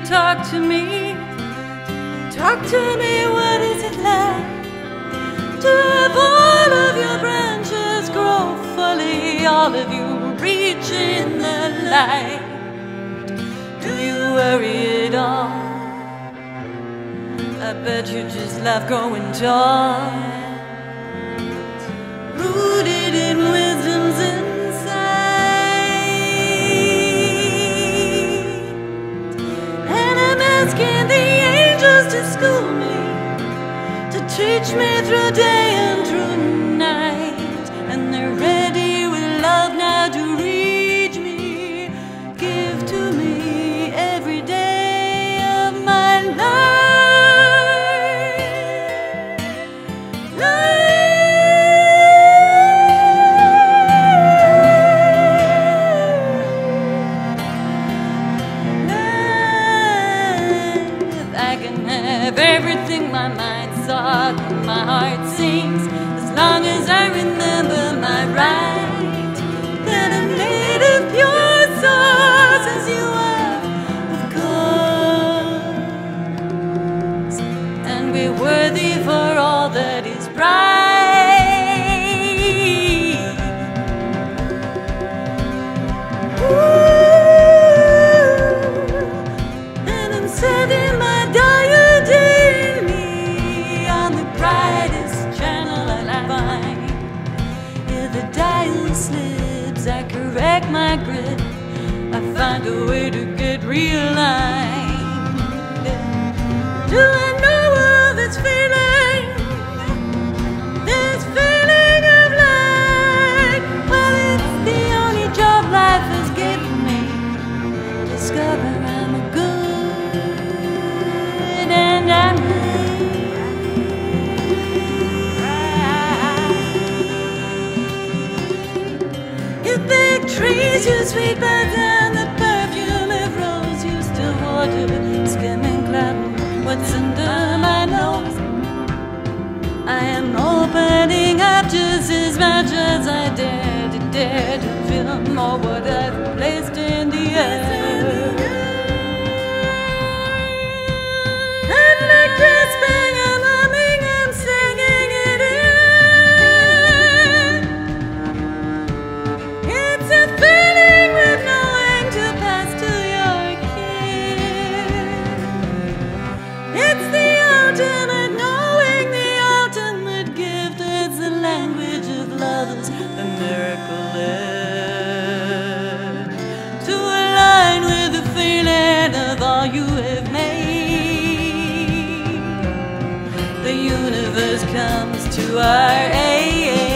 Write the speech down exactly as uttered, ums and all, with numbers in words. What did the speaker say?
talk to me. Talk to me, what is it like to have all of your branches grow fully, all of you reach in the light? Do you worry at all? I bet you just love growing tall, rooted in wisdom's inside. And I'm asking the angels to school me, to teach me through day and through night. And they're ready with love now to reach me. Give to me every day of my life. I can have everything my mind sought, my heart sings, as long as I remember my right. That I'm made of pure source as you are, of course, and we're worthy for all that is bright. Ooh, and I'm setting my slips, I correct my grip, I find a way to get realigned. Do I know of this feeling, this feeling of light? Well, it's the only job life has given me. Discover I'm a good and I'm trees, you sweet birds, and the perfume of rose used to water, skimming cloud. What's under my nose? I am opening up just as much as I dare to dare to feel more what I've placed in the air. And like grasping and humming and singing it in. It's a feeling with knowing to pass to your kin. It's the ultimate knowing, the ultimate gift. It's the language of lovers, the miracle left to align with the feeling of all you have made. The universe comes to our aid.